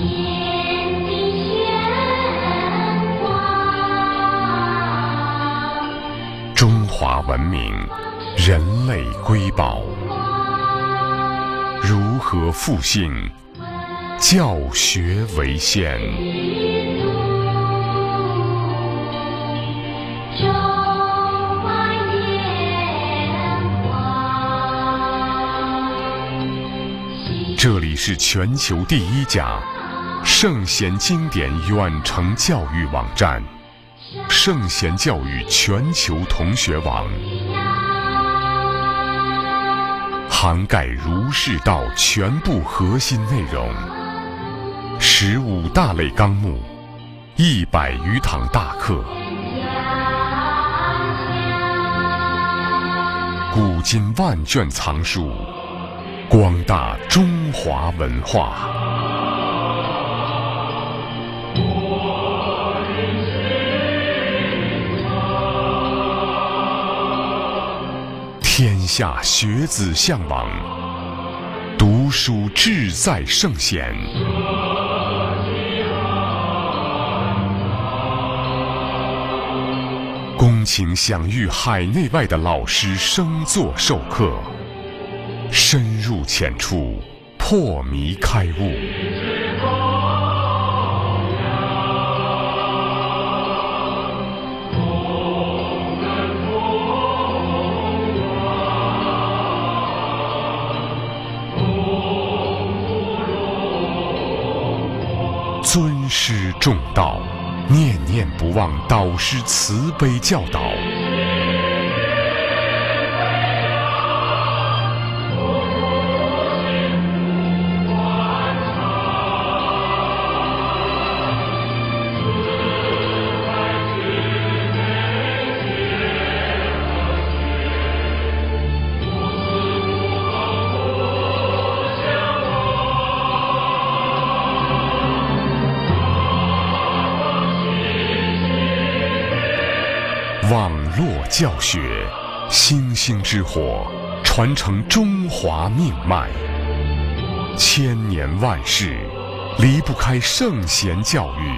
中华文明，人类瑰宝，如何复兴？教学为先。这里是全球第一家圣贤经典远程教育网站——圣贤教育全球同学网，涵盖儒释道全部核心内容，15大类纲目，100余堂大课，古今万卷藏书，广大中华文化。天下学子向往，读书志在圣贤。恭请享誉海内外的老师生座授课，深入浅出，破迷开悟。尊师重道，念念不忘导师慈悲教导。网络教学，星星之火，传承中华命脉。千年万世，离不开圣贤教育。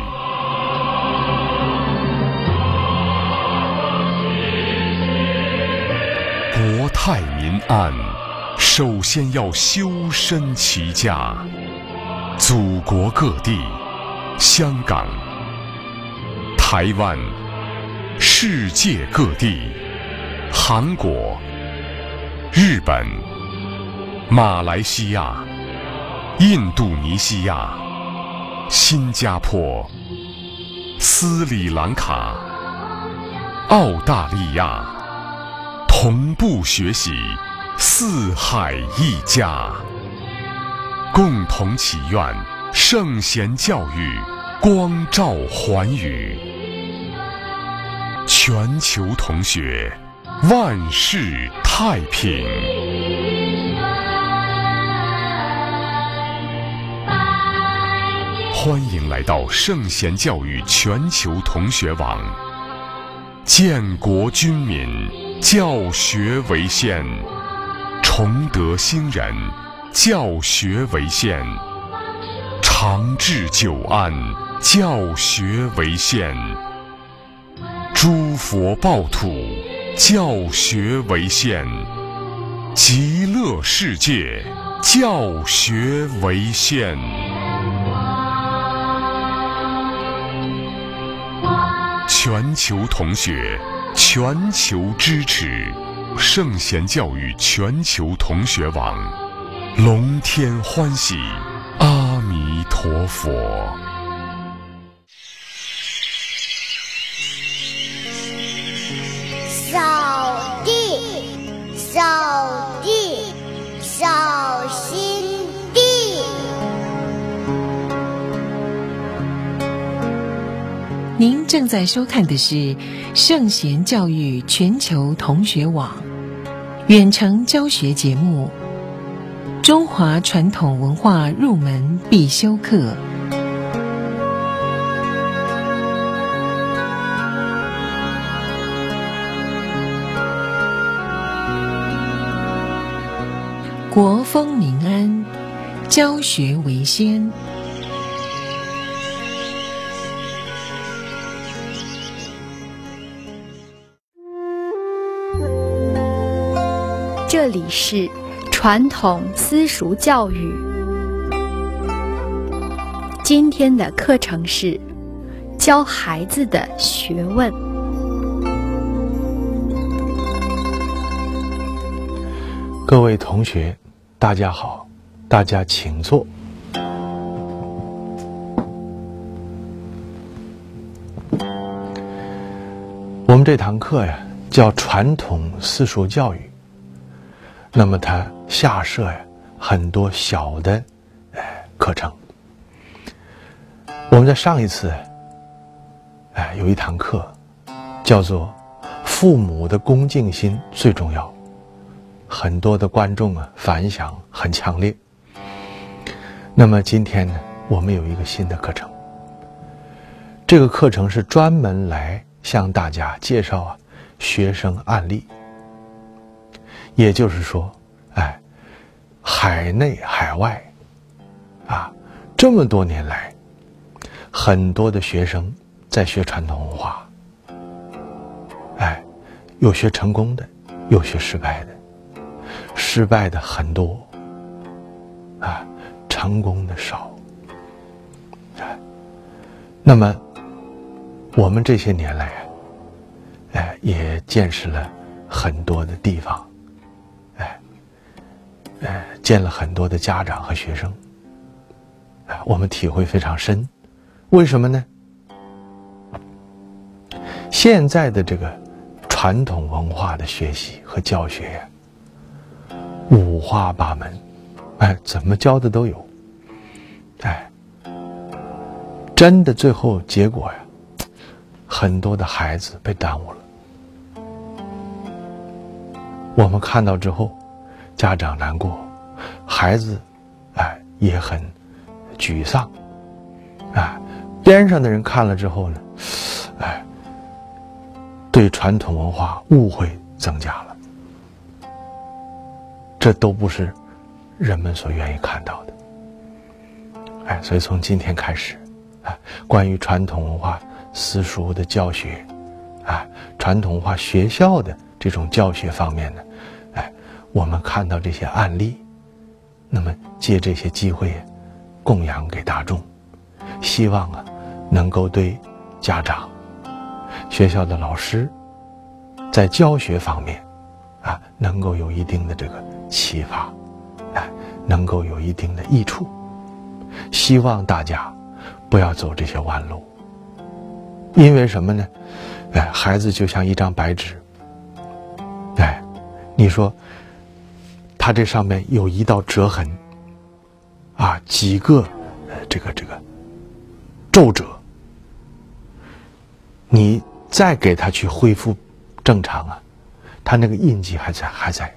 国泰民安，首先要修身齐家。祖国各地，香港、台湾、世界各地，韩国、日本、马来西亚、印度尼西亚、新加坡、斯里兰卡、澳大利亚，同步学习四海一家，共同祈愿圣贤教育光照寰宇，全球同学万事太平。欢迎来到圣贤教育全球同学网，建国军民，教学为先；崇德兴人，教学为先；长治久安，教学为先；诸佛报土，教学为先；极乐世界，教学为先。全球同学，全球支持，圣贤教育全球同学网，龙天欢喜，阿弥陀佛。 扫地，扫地，扫心地。 您正在收看的是圣贤教育全球同学网远程教学节目《中华传统文化入门必修课》。国风民安，教学为先。 这里是传统私塾教育。今天的课程是教孩子的学问。 各位同学，大家好，大家请坐。我们这堂课呀，叫传统私塾教育。那么它下设呀很多小的课程。我们在上一次有一堂课叫做父母的恭敬心最重要，很多的观众反响很强烈。那么今天呢，我们有一个新的课程，这个课程是专门来向大家介绍学生案例。也就是说，海内海外这么多年来，很多的学生在学传统文化，有学成功的，有学失败的，失败的很多，成功的少。那么我们这些年来也见识了很多的地方，见了很多的家长和学生，我们体会非常深。为什么呢？现在的这个传统文化的学习和教学呀，五花八门，怎么教的都有，真的最后结果呀，很多的孩子被耽误了。我们看到之后，家长难过，孩子也很沮丧，边上的人看了之后呢，对传统文化误会增加了，这都不是人们所愿意看到的。所以从今天开始，关于传统文化私塾的教学，传统文化学校的这种教学方面呢，我们看到这些案例，那么借这些机会供养给大众，希望能够对家长、学校的老师在教学方面能够有一定的这个启发，能够有一定的益处。希望大家不要走这些弯路。因为什么呢？孩子就像一张白纸，你说他这上面有一道折痕几个这个皱褶，你再给他去恢复正常他那个印记还在。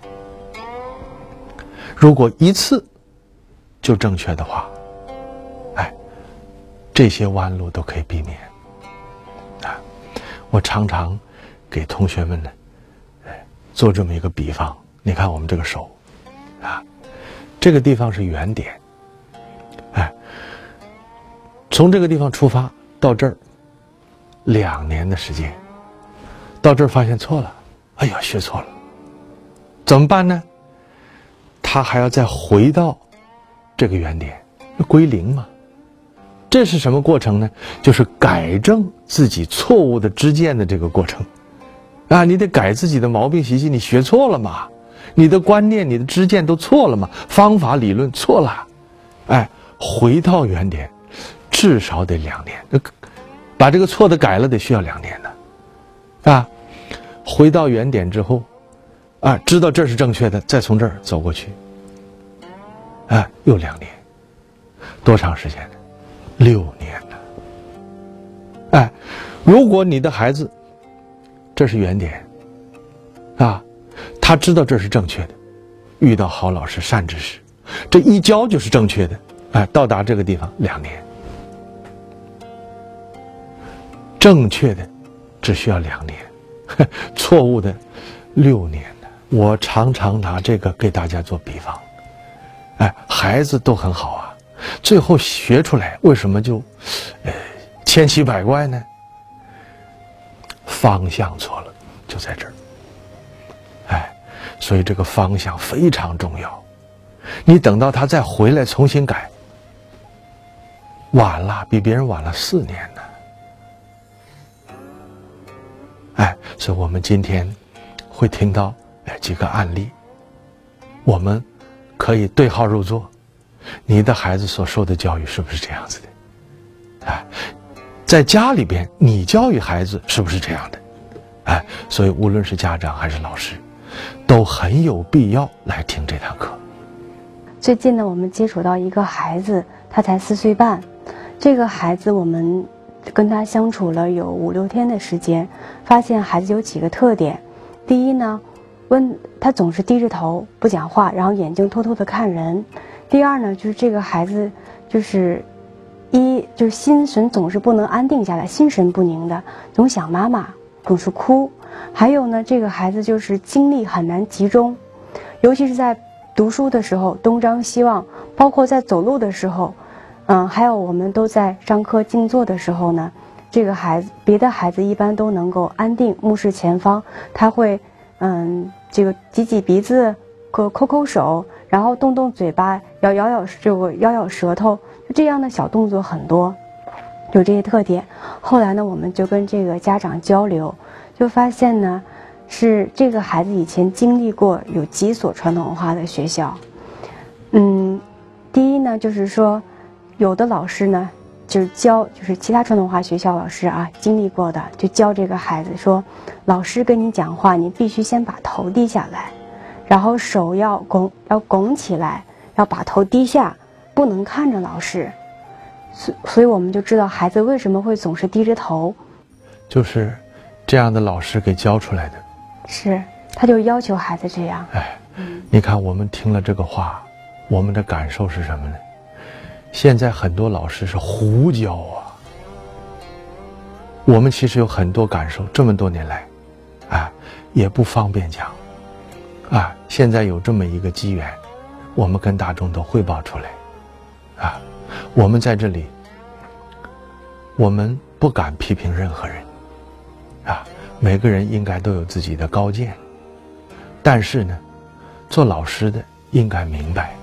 如果一次就正确的话，这些弯路都可以避免。我常常给同学们呢做这么一个比方，你看我们这个手这个地方是原点，从这个地方出发到这儿2年的时间，到这儿发现错了，学错了，怎么办呢？他还要再回到这个原点，归零嘛。这是什么过程呢？就是改正自己错误的知见的这个过程你得改自己的毛病习气，你学错了嘛，你的观念你的知见都错了嘛，方法理论错了，回到原点至少得2年，把这个错的改了得需要2年的回到原点之后知道这是正确的，再从这儿走过去又2年，多长时间呢？6年了。如果你的孩子这是原点他知道这是正确的，遇到好老师善知识，这一教就是正确的，到达这个地方2年，正确的只需要2年，错误的6年的。我常常拿这个给大家做比方，孩子都很好最后学出来为什么就千奇百怪呢？方向错了，就在这儿。 所以这个方向非常重要。你等到他再回来重新改，晚了，比别人晚了4年呢。所以我们今天会听到几个案例，我们可以对号入座，你的孩子所受的教育是不是这样子的？在家里边你教育孩子是不是这样的？所以无论是家长还是老师，都很有必要来听这堂课。 最近呢，我们接触到一个孩子，他才4岁半。这个孩子我们跟他相处了有5、6天的时间，发现孩子有几个特点。第一呢，他总是低着头不讲话，然后眼睛偷偷的看人。第二呢，就是这个孩子就是心神总是不能安定下来，心神不宁的，总想妈妈，总是哭。还有呢，这个孩子就是精力很难集中，尤其是在读书的时候东张西望，包括在走路的时候，还有我们都在上课静坐的时候呢，这个孩子别的孩子一般都能够安定目视前方，他会这个挤挤鼻子，抠抠手，然后动动嘴巴，咬咬舌头，就这样的小动作很多，有这些特点。后来呢，我们就跟这个家长交流，就发现呢，是这个孩子以前经历过有几所传统文化的学校。第一呢，就是说有的老师呢就是其他传统文化学校老师经历过的，就教这个孩子说，老师跟你讲话，你必须先把头低下来，然后手要拱起来，要把头低下，不能看着老师。所以我们就知道孩子为什么会总是低着头，就是这样的老师给教出来的。 是，他就要求孩子这样。 你看我们听了这个话，我们的感受是什么呢？现在很多老师是胡教啊。我们其实有很多感受，这么多年来也不方便讲现在有这么一个机缘，我们跟大众都汇报出来我们在这里，我们不敢批评任何人每个人应该都有自己的高见，但是呢，做老师的应该明白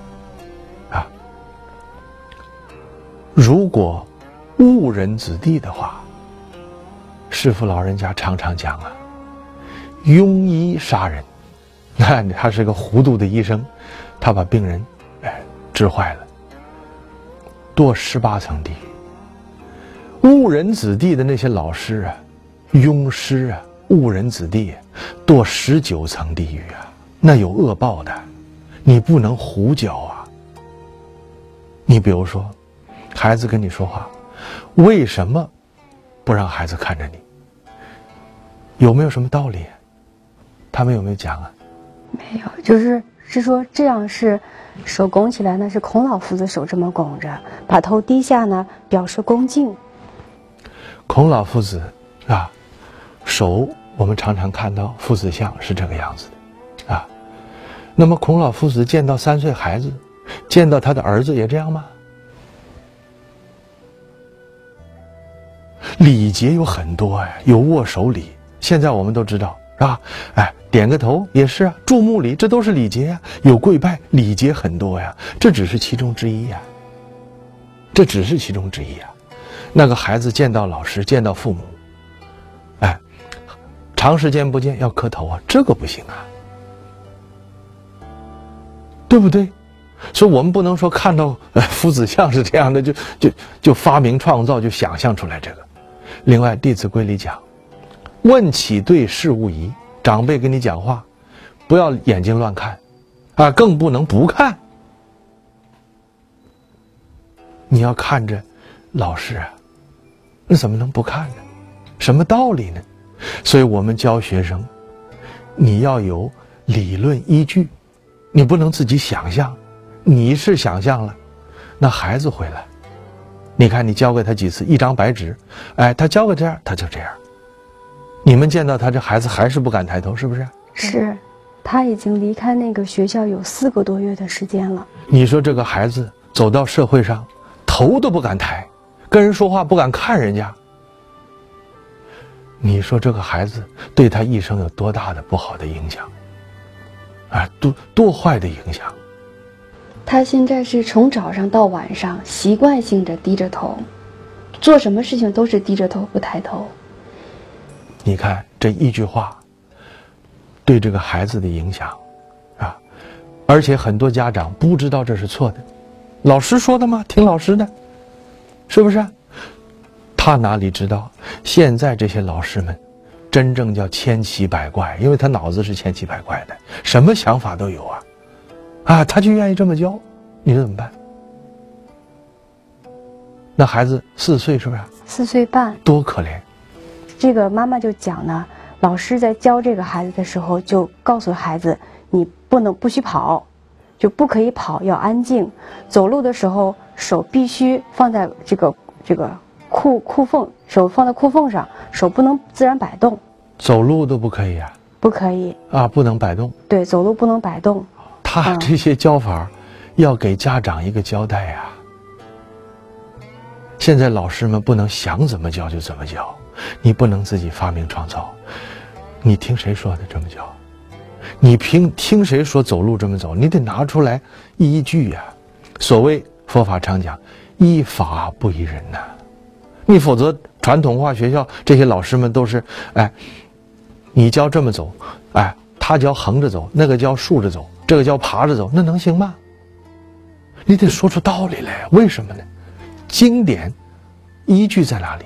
如果误人子弟的话，师父老人家常常讲庸医杀人。他是个糊涂的医生，他把病人治坏了，堕18层地狱。误人子弟的那些老师庸师误人子弟堕19层地狱那有恶报的，你不能胡教你比如说孩子跟你说话，为什么不让孩子看着你？有没有什么道理？他们有没有讲没有，就是说这样是手拱起来呢，是孔老夫子手这么拱着，把头低下呢，表示恭敬。 孔老夫子手我们常常看到父子像是这个样子的那么孔老夫子见到3岁孩子，见到他的儿子也这样吗？礼节有很多有握手礼，现在我们都知道点个头也是注目礼，这都是礼节有跪拜，礼节很多这只是其中之一这只是其中之一那个孩子见到老师，见到父母长时间不见要磕头这个不行对不对？所以我们不能说看到夫子像是这样的就发明创造，就想象出来这个。另外《弟子规》里讲，问起对事勿疑，长辈跟你讲话不要眼睛乱看更不能不看，你要看着老师那怎么能不看呢？什么道理呢？所以我们教学生，你要有理论依据，你不能自己想象。你是想象了，那孩子会了。你看你教给他几次，一张白纸他教个这样他就这样。你们见到他这孩子还是不敢抬头，是不是？ 是，他已经离开那个学校有4个多月的时间了。 你说这个孩子走到社会上，头都不敢抬，跟人说话不敢看人家，你说这个孩子对他一生有多大的不好的影响多坏的影响。 他现在是从早上到晚上习惯性的低着头，做什么事情都是低着头不抬头。 你看这一句话对这个孩子的影响啊，而且很多家长不知道这是错的，老师说的吗？听老师的，是不是？他哪里知道现在这些老师们真正叫千奇百怪，因为他脑子是千奇百怪的，什么想法都有啊，他就愿意这么教，你说怎么办？那孩子4岁是不是？4 岁半， 多可怜。 这个妈妈就讲呢，老师在教这个孩子的时候就告诉孩子，你不许跑，就不可以跑，要安静。走路的时候手必须放在这个裤缝，手放在裤缝上，手不能自然摆动。走路都不可以啊？不可以啊，不能摆动。对，走路不能摆动。他这些教法要给家长一个交代呀。现在老师们不能想怎么教就怎么教，你不能自己发明创造。你听谁说的这么教？你听谁说走路这么走？你得拿出来依据呀。所谓佛法常讲，依法不依人呐。你否则传统化学校这些老师们都是，你教这么走，他教横着走，那个教竖着走，这个教爬着走，那能行吗？你得说出道理来，为什么呢？经典依据在哪里？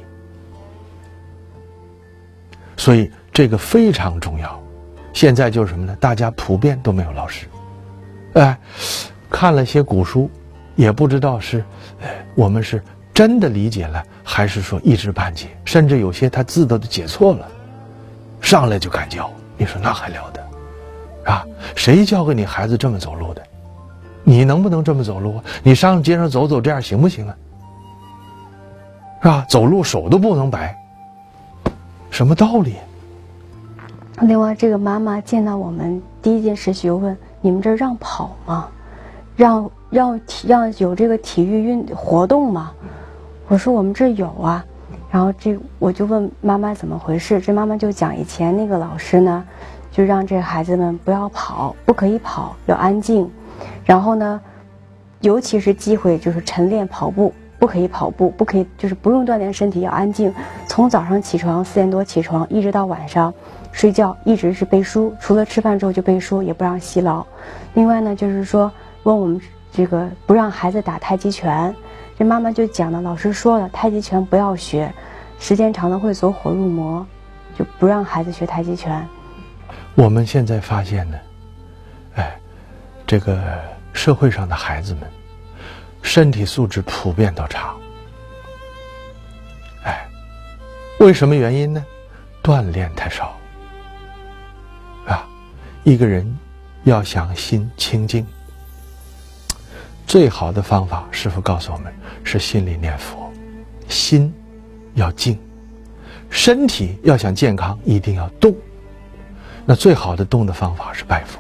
所以这个非常重要。现在就是什么呢？大家普遍都没有老师，看了些古书，也不知道是我们是真的理解了，还是说一知半解，甚至有些他字都解错了，上来就敢教，你说那还了得啊？谁教给你孩子这么走路的？你能不能这么走路啊？你上街上走走，这样行不行啊？是吧？走路手都不能摆，什么道理？另外，这个妈妈见到我们第一件事就问：你们这让跑吗？让有这个体育活动吗？我说我们这有啊。然后我就问妈妈怎么回事，这妈妈就讲以前那个老师呢，就让这孩子们不要跑，不可以跑，要安静。然后呢，尤其是忌讳就是晨练跑步。不可以跑步，不可以就是不用锻炼身体，要安静。从早上起床4点多起床，一直到晚上睡觉，一直是背书，除了吃饭之后就背书，也不让洗脑。另外呢，就是说问我们这个不让孩子打太极拳，这妈妈就讲了，老师说了，太极拳不要学，时间长了会走火入魔，就不让孩子学太极拳。我们现在发现呢，这个社会上的孩子们身体素质普遍都差，为什么原因呢？锻炼太少一个人要想心清净，最好的方法，师父告诉我们是心里念佛，心要静，身体要想健康一定要动，那最好的动的方法是拜佛。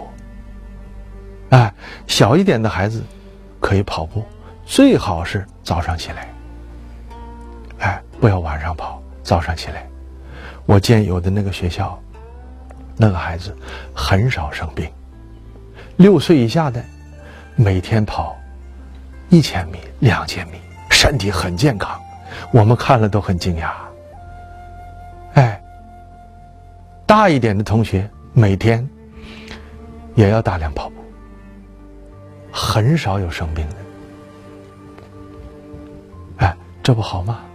小一点的孩子可以跑步，最好是早上起来，不要晚上跑，早上起来。我见有的那个学校，那个孩子很少生病，6岁以下的每天跑1000米、2000米，身体很健康，我们看了都很惊讶。大一点的同学每天也要大量跑步，很少有生病的。这不好吗？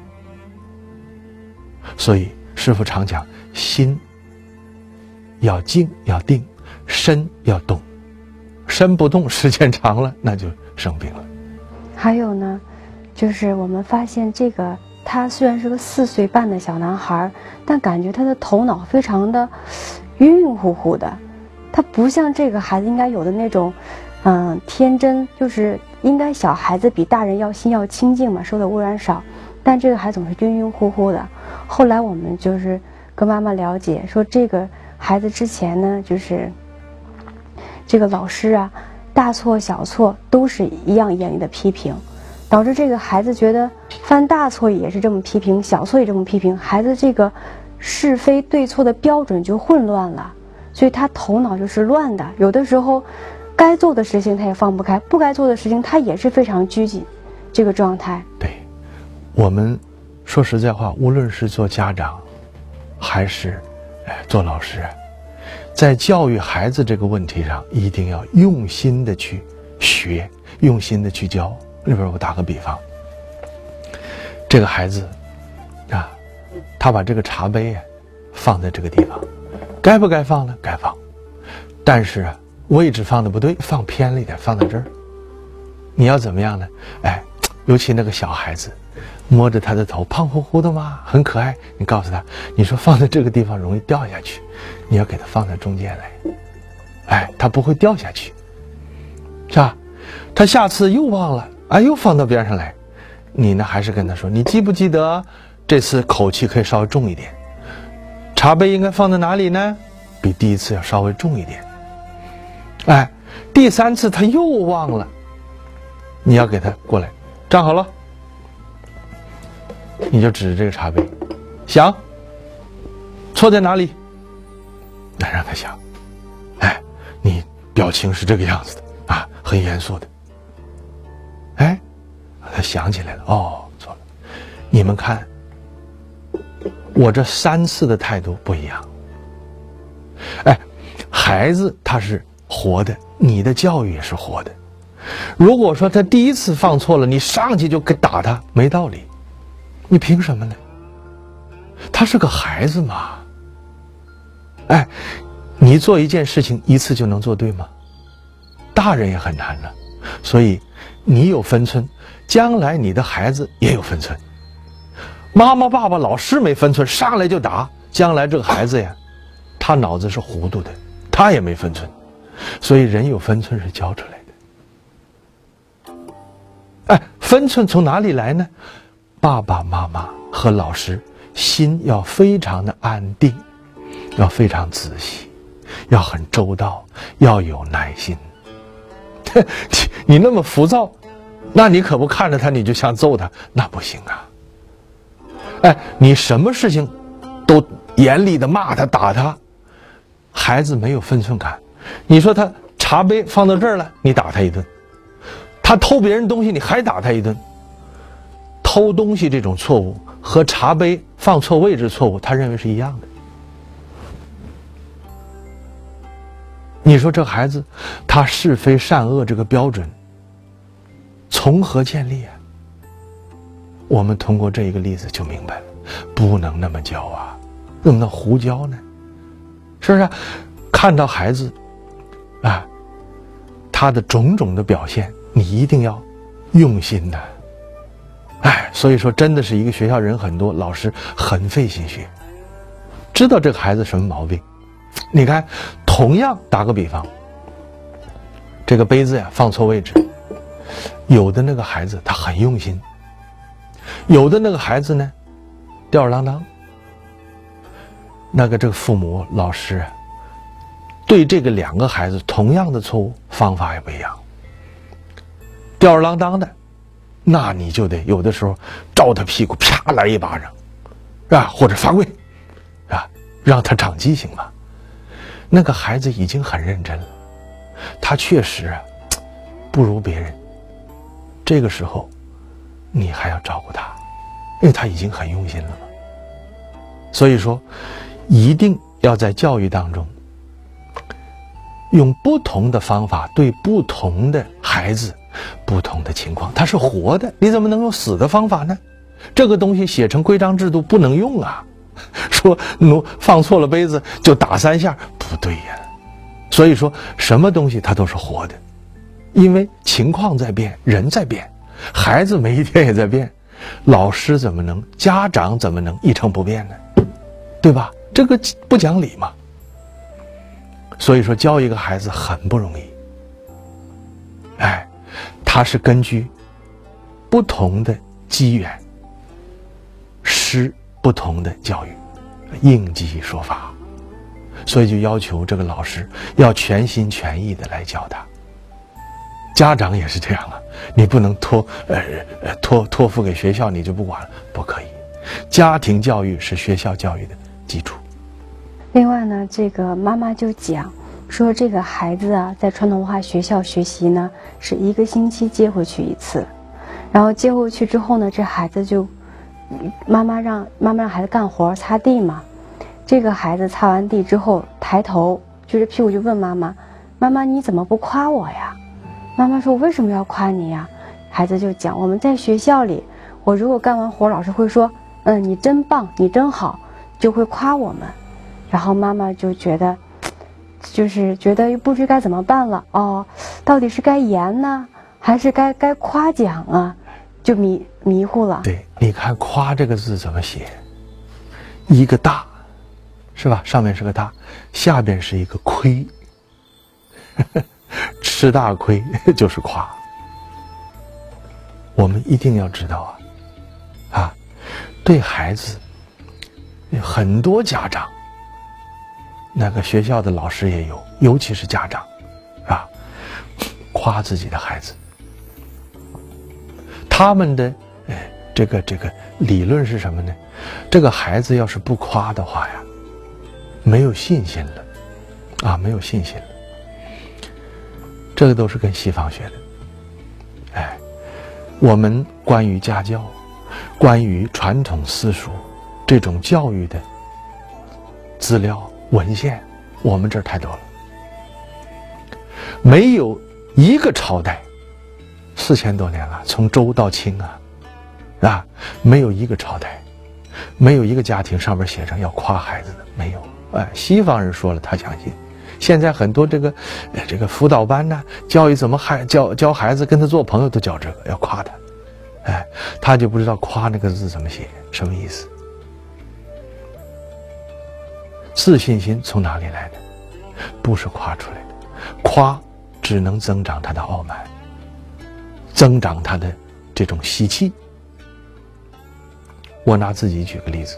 所以师父常讲，心要静要定，身要动，身不动时间长了那就生病了。还有呢，就是我们发现这个他虽然是个4岁半的小男孩，但感觉他的头脑非常的晕晕乎乎的，他不像这个孩子应该有的那种天真，就是应该小孩子比大人心要清净嘛，受的污染少，但这个孩子总是晕晕乎乎的。后来我们就是跟妈妈了解，说这个孩子之前呢，就是这个老师大错小错都是一样严厉的批评，导致这个孩子觉得犯大错也是这么批评，小错也这么批评，孩子这个是非对错的标准就混乱了。 所以他头脑就是乱的。有的时候，该做的事情他也放不开，不该做的事情他也是非常拘谨，这个状态。 对，我们说实在话，无论是做家长，还是做老师，在教育孩子这个问题上，一定要用心的去学，用心的去教。里边我打个比方，这个孩子啊，他把这个茶杯放在这个地方，该不该放呢？该放，但是位置放的不对，放偏了一点，放在这儿。你要怎么样呢？尤其那个小孩子，摸着他的头，胖乎乎的嘛，很可爱。你告诉他，你说放在这个地方容易掉下去，你要给他放在中间来，他不会掉下去，是吧？他下次又忘了，又放到边上来，你呢还是跟他说，你记不记得这次口气可以稍微重一点，茶杯应该放在哪里呢？比第一次要稍微重一点。第3次他又忘了，你要给他过来，站好了，你就指着这个茶杯，想错在哪里，来让他想，你表情是这个样子的啊，很严肃的，他想起来了，错了。你们看，我这3次的态度不一样。孩子他是活的，你的教育也是活的。如果说他第1次放错了，你上去就给打他，没道理。你凭什么呢？他是个孩子嘛。你做一件事情1次就能做对吗？大人也很难了。所以你有分寸，将来你的孩子也有分寸。妈妈、爸爸、老师没分寸，上来就打，将来这个孩子呀，他脑子是糊涂的，他也没分寸。所以人有分寸是教出来的。分寸从哪里来呢？爸爸妈妈和老师心要非常的安定，要非常仔细，要很周到，要有耐心。你那么浮躁，那你可不看着他你就想揍他，那不行啊。你什么事情都严厉的骂他打他，孩子没有分寸感。你说他茶杯放到这儿了，你打他一顿，他偷别人东西你还打他一顿。偷东西这种错误和茶杯放错位置错误，他认为是一样的。你说这孩子他是非善恶这个标准从何建立啊？我们通过这一个例子就明白了，不能那么教啊，怎么能胡教呢？是不是？看到孩子他的种种的表现，你一定要用心的。所以说真的是一个学校人很多，老师很费心学，知道这个孩子什么毛病。你看，同样打个比方，这个杯子放错位置，有的那个孩子他很用心，有的那个孩子呢吊儿郎当。这个父母老师对这个2个孩子同样的错误方法也不一样。吊儿郎当的，那你就得有的时候照他屁股啪来一巴掌，或者罚跪，让他长记性嘛。那个孩子已经很认真了，他确实不如别人，这个时候你还要照顾他，因为他已经很用心了嘛。所以说一定要在教育当中用不同的方法对不同的孩子不同的情况，它是活的，你怎么能用死的方法呢？这个东西写成规章制度不能用啊，说放错了杯子就打3下，不对呀。所以说什么东西它都是活的，因为情况在变，人在变，孩子每一天也在变，老师怎么能，家长怎么能一成不变呢？对吧？这个不讲理嘛。所以说教一个孩子很不容易，他是根据不同的机缘施不同的教育，应机说法，所以就要求这个老师要全心全意的来教他。家长也是这样啊，你不能托付给学校你就不管了，不可以。家庭教育是学校教育的基础。 另外呢，这个妈妈就讲说，这个孩子啊，在传统文化学校学习呢，是1个星期接回去一次，然后接回去之后呢，这孩子就妈妈让孩子干活擦地嘛。这个孩子擦完地之后，抬头撅着屁股就问妈妈：“妈妈，你怎么不夸我呀？”妈妈说：“我为什么要夸你呀？”孩子就讲：“我们在学校里，我如果干完活，老师会说，你真棒，你真好，就会夸我们。”然后妈妈就觉得又不知该怎么办了。哦，到底是该严呢，还是该夸奖啊？就迷糊了。 对，你看“夸”这个字怎么写？一个大，是吧？上面是个大，下边是一个亏。吃大亏就是夸。我们一定要知道对孩子，很多家长，那个学校的老师也有，尤其是家长，夸自己的孩子。他们的这个理论是什么呢？这个孩子要是不夸的话呀，没有信心了，没有信心了。这个都是跟西方学的。我们关于家教，关于传统私塾这种教育的资料文献，我们这儿太多了。没有一个朝代，4000多年了，从周到清没有一个朝代，没有一个家庭上面写上要夸孩子的，没有。西方人说了，他相信。现在很多这个辅导班呢，教育怎么教孩子跟他做朋友都教这个，要夸他。他就不知道夸那个字怎么写，什么意思。自信心从哪里来的？不是夸出来的，夸只能增长他的傲慢，增长他的这种习气。我拿自己举个例子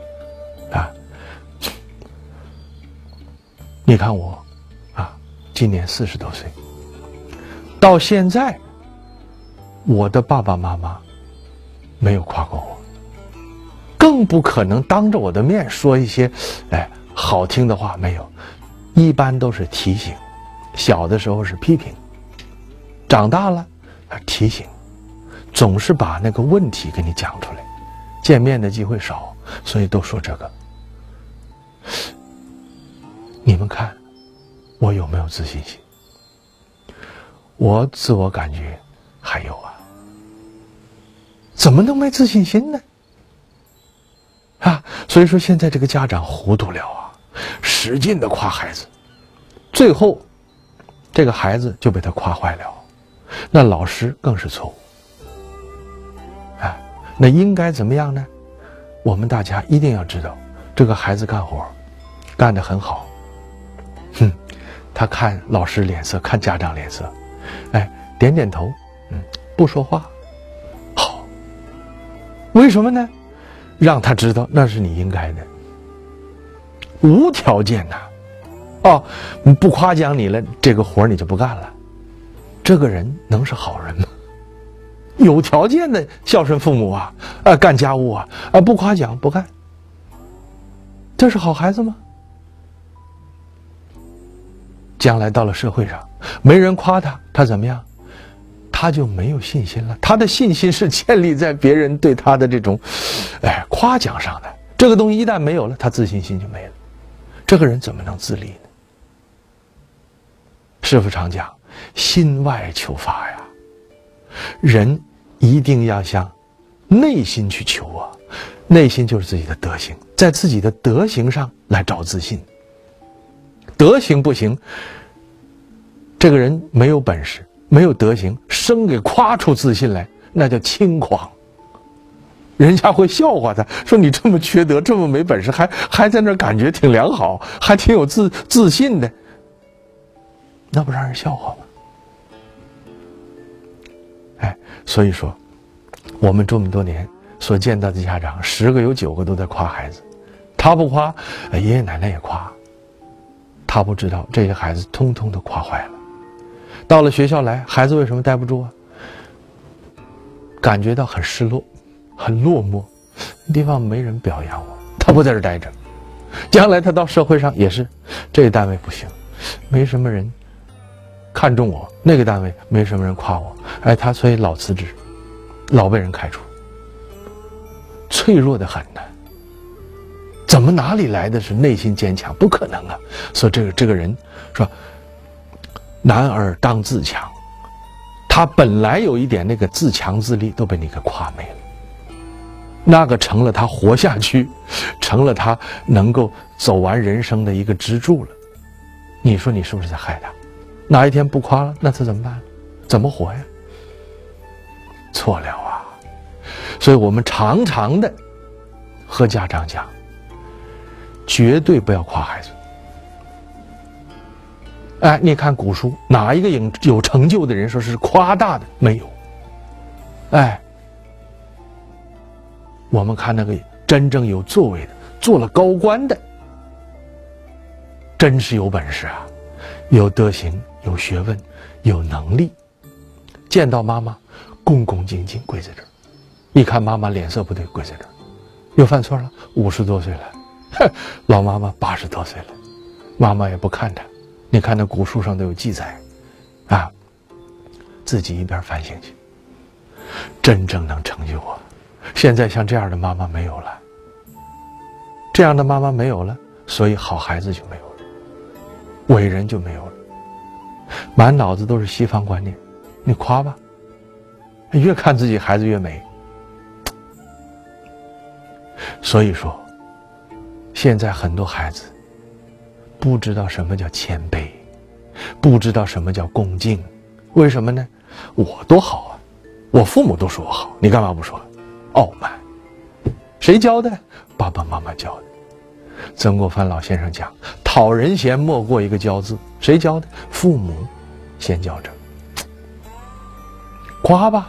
你看我今年40多岁，到现在我的爸爸妈妈没有夸过我，更不可能当着我的面说一些好听的话，没有，一般都是提醒。小的时候是批评，长大了提醒，总是把那个问题给你讲出来。见面的机会少，所以都说这个。你们看我有没有自信心？我自我感觉还有怎么能没自信心呢？所以说现在这个家长糊涂了使劲的夸孩子，最后这个孩子就被他夸坏了，那老师更是错误。那应该怎么样呢？我们大家一定要知道，这个孩子干活干得很好，他看老师脸色，看家长脸色，点点头，不说话，好。为什么呢？让他知道那是你应该的，无条件不夸奖你了，这个活你就不干了。这个人能是好人吗？有条件的孝顺父母干家务不夸奖不干，这是好孩子吗？将来到了社会上，没人夸他，他怎么样？他就没有信心了。他的信心是建立在别人对他的这种夸奖上的。这个东西一旦没有了，他自信心就没了。这个人怎么能自立呢？师父常讲，心外求法呀，人一定要向内心去求内心就是自己的德行，在自己的德行上来找自信。德行不行，这个人没有本事，没有德行，生给夸出自信来，那叫轻狂。人家会笑话他，说你这么缺德，这么没本事，还在那感觉挺良好，还挺有自信的，那不让人笑话吗？所以说我们这么多年所见到的家长，10个有9个都在夸孩子，他不夸，爷爷奶奶也夸，他不知道这些孩子通通都夸坏了。到了学校来，孩子为什么待不住感觉到很失落，很落寞，地方没人表扬我，他不在这待着， 将来他到社会上也是，这个单位不行，没什么人看重我，那个单位没什么人夸我，哎，他所以老辞职，老被人开除，脆弱的很呢。怎么哪里来的是内心坚强？不可能啊！所以这个人说，男儿当自强，他本来有一点那个自强自立都被你给夸没了，那个成了他活下去，成了他能够走完人生的一个支柱了。你说你是不是在害他？哪一天不夸了，那他怎么办？怎么活呀？错了啊！所以我们常常的和家长讲，绝对不要夸孩子。哎，你看古书，哪一个有成就的人说是夸大的？没有。哎，我们看那个真正有作为的，做了高官的，真是有本事啊，有德行，有学问，有能力。见到妈妈，恭恭敬敬跪在这儿，一看妈妈脸色不对，跪在这儿，又犯错了，50多岁了，老妈妈80多岁了，妈妈也不看他。你看那古书上都有记载，啊，自己一边反省去，真正能成就我。现在像这样的妈妈没有了，这样的妈妈没有了，所以好孩子就没有了，伟人就没有了，满脑子都是西方观念。你夸吧，越看自己孩子越美。所以说，现在很多孩子不知道什么叫谦卑，不知道什么叫恭敬。为什么呢？我多好啊，我父母都说我好，你干嘛不说？傲慢。谁教的？爸爸妈妈教的。曾国藩老先生讲，讨人嫌莫过一个教字。谁教的？父母先教者。夸吧。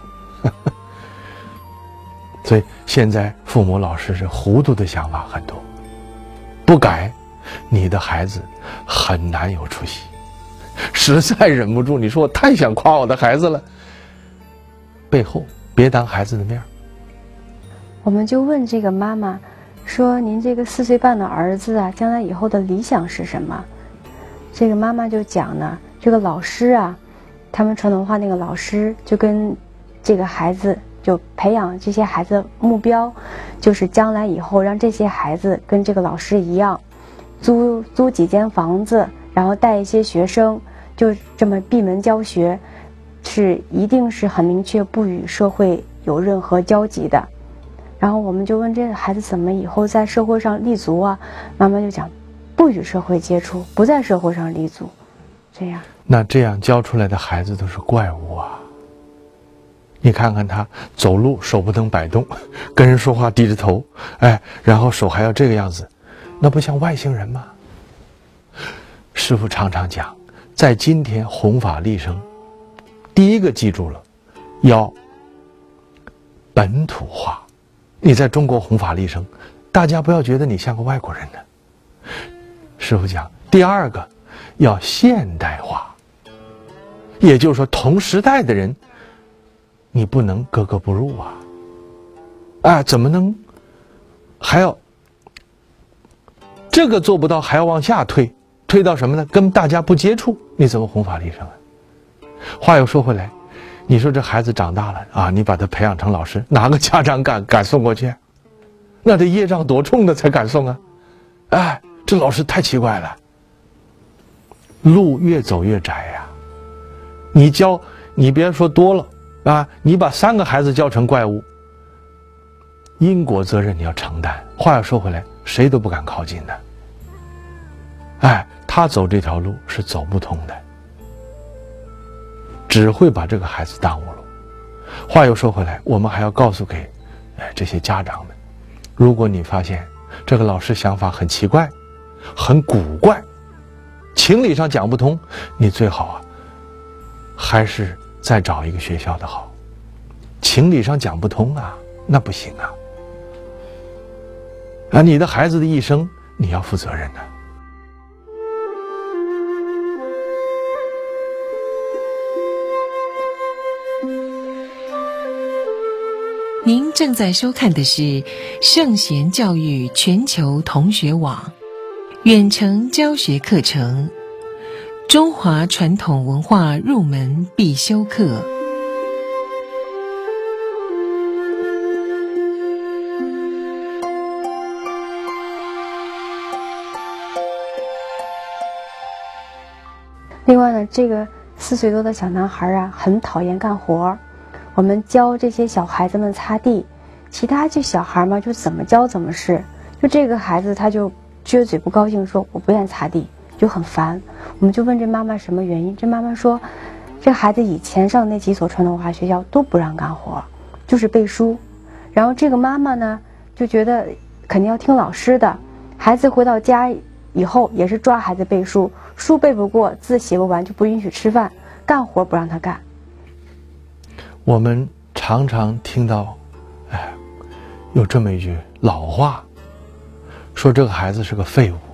所以现在父母老师是糊涂的想法很多，不改，你的孩子很难有出息。实在忍不住，你说我太想夸我的孩子了，背后别当孩子的面。 我们就问这个妈妈说，您这个4岁半的儿子啊，将来以后的理想是什么？这个妈妈就讲呢，这个老师啊，他们传统文化那个老师就跟这个孩子就培养这些孩子的目标，就是将来以后让这些孩子跟这个老师一样，租几间房子，然后带一些学生，就这么闭门教学，是一定是很明确不与社会有任何交集的。然后我们就问这个孩子怎么以后在社会上立足啊？妈妈就讲，不与社会接触，不在社会上立足，这样。 那这样教出来的孩子都是怪物啊！你看看他走路手不能摆动，跟人说话低着头，哎，然后手还要这个样子，那不像外星人吗？师父常常讲，在今天弘法利生，第一个记住了，要本土化。你在中国弘法利生，大家不要觉得你像个外国人呢。师父讲，第二个要现代化，也就是说同时代的人你不能格格不入啊！啊，怎么能还要这个做不到，还要往下退到什么呢？跟大家不接触，你怎么弘法利生啊？话又说回来，你说这孩子长大了啊，你把他培养成老师，哪个家长敢送过去？那这业障多重的才敢送啊！哎，这老师太奇怪了，路越走越窄呀。你别说多了啊，你把3个孩子教成怪物，因果责任你要承担。话又说回来，谁都不敢靠近的。哎，他走这条路是走不通的，只会把这个孩子耽误了。话又说回来，我们还要告诉给这些家长们，如果你发现这个老师想法很奇怪，很古怪，情理上讲不通，你最好啊还是再找一个学校的好。情理上讲不通啊，那不行啊！啊，你的孩子的一生你要负责任的。 您正在收看的是圣贤教育全球同学网。 远程教学课程，中华传统文化入门必修课。 另外呢，这个4岁多的小男孩啊，很讨厌干活。我们教这些小孩子们擦地，其他这小孩嘛，就怎么教怎么是。就这个孩子他就撅嘴不高兴，说我不愿意擦地，就很烦。我们就问这妈妈什么原因，这妈妈说，这孩子以前上那几所传统文化学校都不让干活，就是背书。然后这个妈妈呢，就觉得肯定要听老师的，孩子回到家以后也是抓孩子背书，书背不过，字写不完就不允许吃饭，干活不让他干。 我们常常听到，有这么一句老话，说这个孩子是个废物，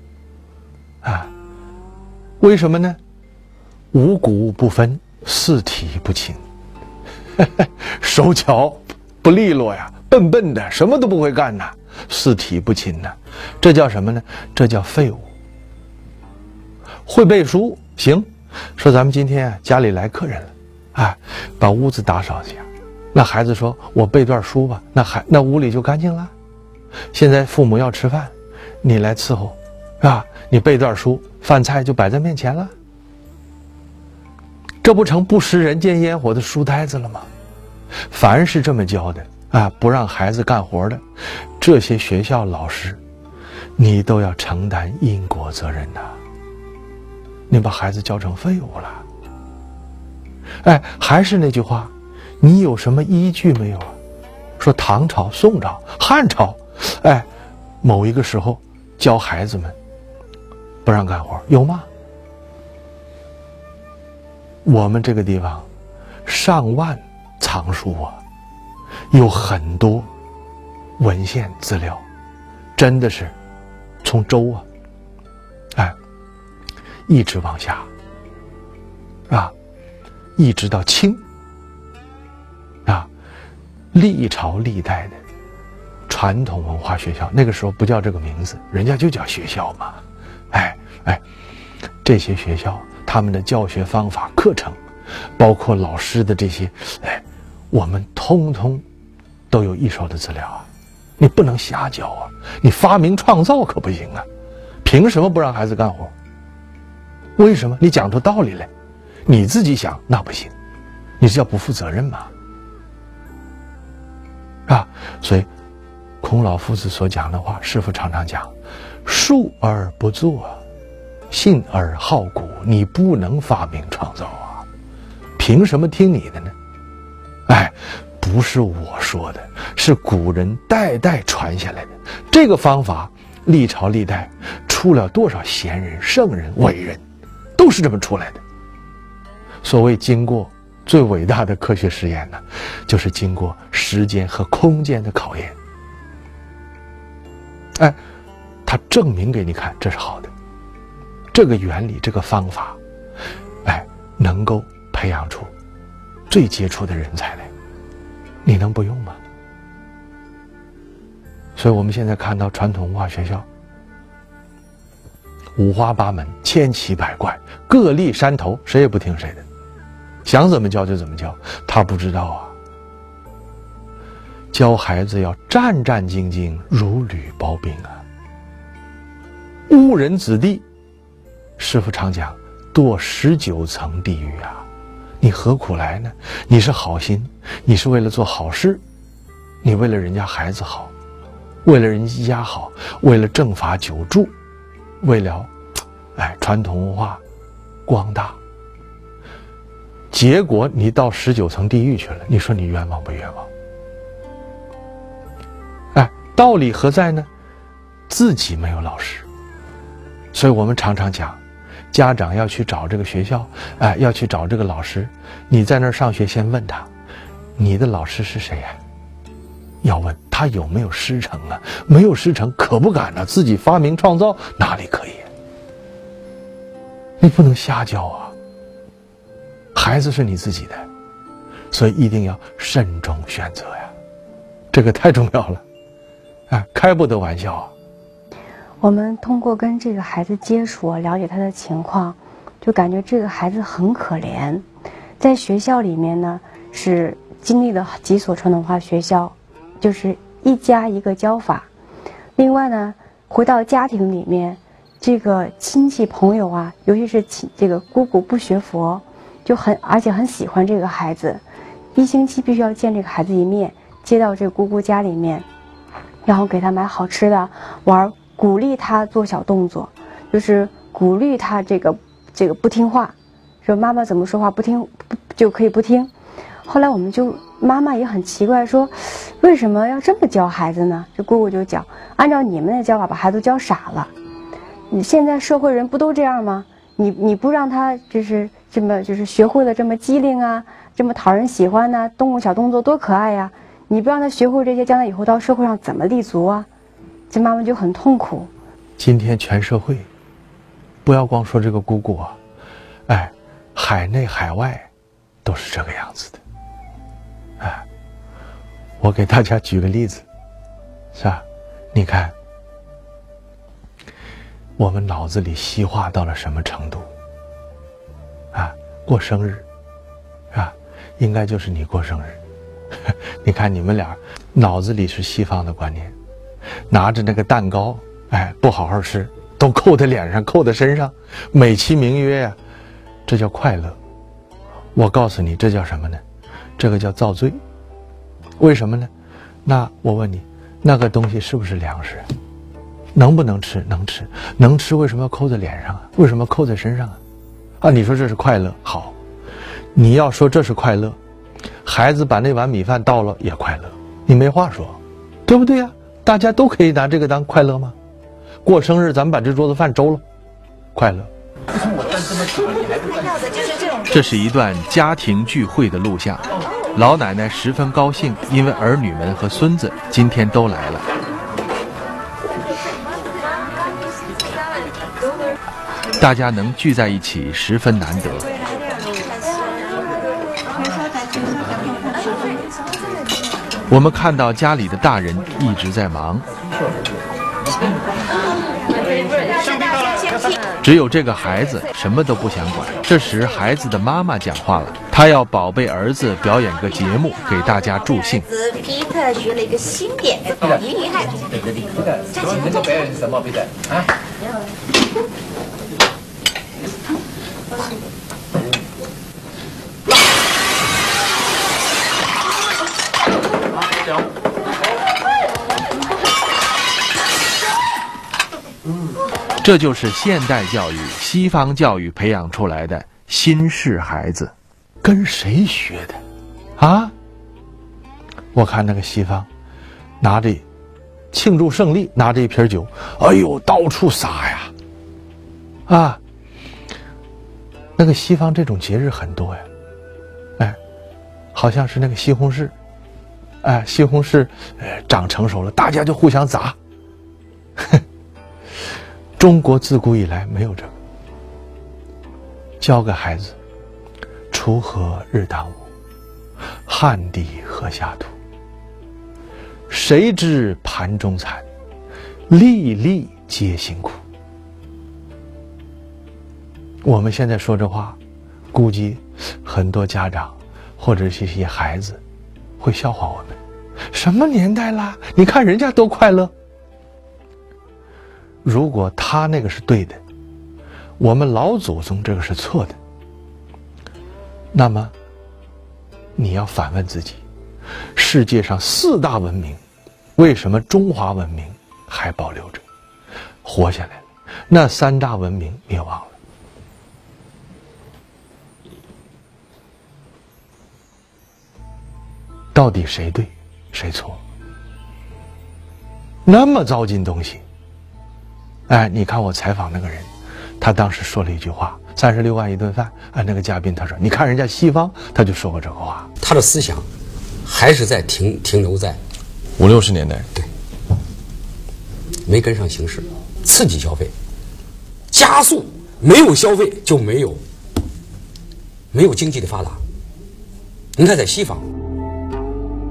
为什么呢？五谷不分，四体不勤，手脚不利落呀，笨笨的，什么都不会干呐，四体不勤呐，这叫什么呢？这叫废物。会背书行，说咱们今天家里来客人了，把屋子打扫一下。那孩子说我背段书吧，那屋里就干净了。现在父母要吃饭，你来伺候，是吧？你背段书，饭菜就摆在面前了，这不成不食人间烟火的书呆子了吗？凡是这么教的不让孩子干活的，这些学校老师，你都要承担因果责任呐。你把孩子教成废物了。还是那句话，你有什么依据没有啊？说唐朝、宋朝、汉朝，某一个时候教孩子们不让干活，有吗？我们这个地方上万藏书有很多文献资料，真的是从周一直往下一直到清历朝历代的传统文化学校，那个时候不叫这个名字，人家就叫学校嘛。这些学校他们的教学方法、课程，包括老师的这些，我们通通都有一手的资料你不能瞎教你发明创造可不行凭什么不让孩子干活？为什么？你讲出道理来，你自己想那不行，你是叫不负责任吗？所以孔老夫子所讲的话，师父常常讲，述而不作，信而好古，你不能发明创造凭什么听你的呢？不是我说的，是古人代代传下来的。这个方法历朝历代出了多少贤人、圣人、伟人，都是这么出来的。所谓经过最伟大的科学实验呢，就是经过时间和空间的考验。它证明给你看，这是好的。这个原理，这个方法，能够培养出最杰出的人才来，你能不用吗？所以我们现在看到传统文化学校五花八门、千奇百怪、各立山头，谁也不听谁的，想怎么教就怎么教。他不知道教孩子要战战兢兢，如履薄冰误人子弟，师父常讲堕19层地狱你何苦来呢？你是好心，你是为了做好事，你为了人家孩子好，为了人家好，为了正法久住，为了传统文化光大，结果你到19层地狱去了，你说你冤枉不冤枉？道理何在呢？自己没有老师。所以我们常常讲，家长要去找这个学校，要去找这个老师，你在那儿上学先问他，你的老师是谁要问他有没有师承没有师承可不敢自己发明创造哪里可以？你不能瞎教孩子是你自己的，所以一定要慎重选择这个太重要了，开不得玩笑我们通过跟这个孩子接触，了解他的情况，就感觉这个孩子很可怜。在学校里面呢，是经历了几所传统化学校，就是一家一个教法。另外呢，回到家庭里面，这个亲戚朋友啊，尤其是这个姑姑不学佛，而且很喜欢这个孩子，一星期必须要见这个孩子一面，接到这个姑姑家里面，然后给他买好吃的玩，鼓励他做小动作，就是鼓励他这个不听话，说妈妈怎么说话不听就可以不听。后来妈妈也很奇怪，说为什么要这么教孩子呢？这姑姑就讲，按照你们的教法把孩子教傻了。你现在社会人不都这样吗？你不让他就是这么就是学会了这么机灵啊，这么讨人喜欢呐，小动作多可爱呀！你不让他学会这些，将来以后到社会上怎么立足啊？这妈妈就很痛苦。 今天全社会，不要光说这个姑姑啊，哎，海内海外都是这个样子的。哎，我给大家举个例子，是吧？你看，我们脑子里西化到了什么程度？啊，过生日，啊，应该就是你过生日。你看你们俩脑子里是西方的观念，拿着那个蛋糕，哎，不好好吃，都扣在脸上，扣在身上，美其名曰呀，这叫快乐。我告诉你，这叫什么呢？这个叫造罪。为什么呢？那我问你，那个东西是不是粮食？能不能吃？能吃。能吃为什么要扣在脸上啊？为什么扣在身上啊？啊，你说这是快乐，好，你要说这是快乐，孩子把那碗米饭倒了也快乐，你没话说，对不对呀？大家都可以拿这个当快乐吗？过生日咱们把这桌子饭周了，快乐。 这是一段家庭聚会的录像，老奶奶十分高兴，因为儿女们和孙子今天都来了。大家能聚在一起十分难得。我们看到家里的大人一直在忙，只有这个孩子什么都不想管。这时孩子的妈妈讲话了，她要宝贝儿子表演个节目给大家助兴。 皮特学了一个新点子，你看，这个表演是什么比赛啊？ 这就是现代教育、西方教育培养出来的新式孩子。 跟谁学的啊？我看那个西方拿着庆祝胜利，拿着一瓶酒，哎呦，到处撒呀！啊，那个西方这种节日很多呀，哎，好像是那个西红柿，哎，西红柿长成熟了，大家就互相砸。中国自古以来没有这个。教给孩子，锄禾日当午，汗滴禾下土。谁知盘中餐，粒粒皆辛苦。我们现在说这话，估计很多家长或者是一些孩子会笑话我们。什么年代啦？你看人家多快乐。如果他那个是对的，我们老祖宗这个是错的，那么你要反问自己，世界上4大文明，为什么中华文明还保留着活下来了？那3大文明灭亡了。到底谁对谁错？那么糟践东西。哎，你看我采访那个人，他当时说了一句话，36万一顿饭。哎，那个嘉宾他说，你看人家西方，他就说过这个话。 他的思想还是在停留在 50、60年代， 对，没跟上形势，刺激消费，加速，没有消费就没有经济的发达。你看在西方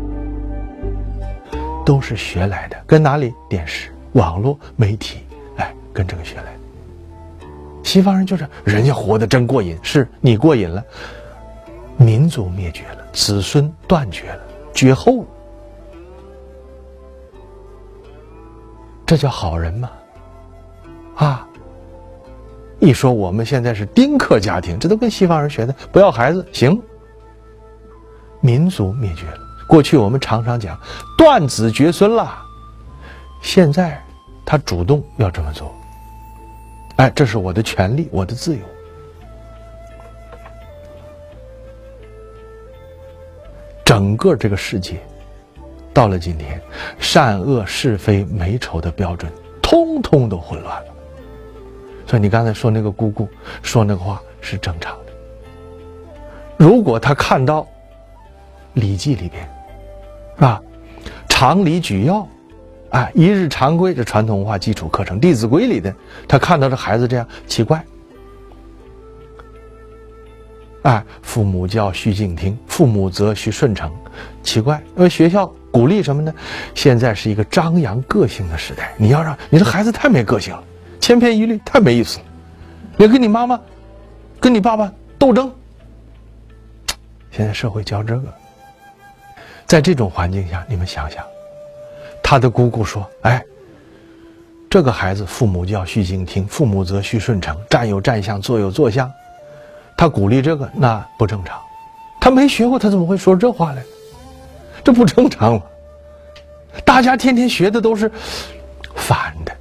都是学来的，跟哪里？电视、网络、媒体。哎， 跟这个学来的。西方人就是人家活得真过瘾，是你过瘾了，民族灭绝了，子孙断绝了，绝后了，这叫好人吗？啊！一说我们现在是丁克家庭，这都跟西方人学的，不要孩子行。民族灭绝了，过去我们常常讲断子绝孙了，现在他主动要这么做。哎，这是我的权利，我的自由。整个这个世界到了今天，善恶是非美丑的标准通通都混乱了。所以你刚才说那个姑姑说那个话是正常的。如果他看到《礼记》里边啊，常理举要，哎，一日常规这传统文化基础课程，《弟子规》里的，他看到这孩子这样奇怪，哎，父母教须敬听，父母责须顺承，奇怪，因为学校鼓励什么呢？现在是一个张扬个性的时代，你要让你这孩子太没个性了，千篇一律，太没意思了，你跟你妈妈跟你爸爸斗争。现在社会教这个，在这种环境下，你们想想，他的姑姑说，哎，这个孩子父母教须敬听，父母责须顺承，站有站相，坐有坐相，他鼓励这个，那不正常。他没学过，他怎么会说这话来？这不正常了。大家天天学的都是反的，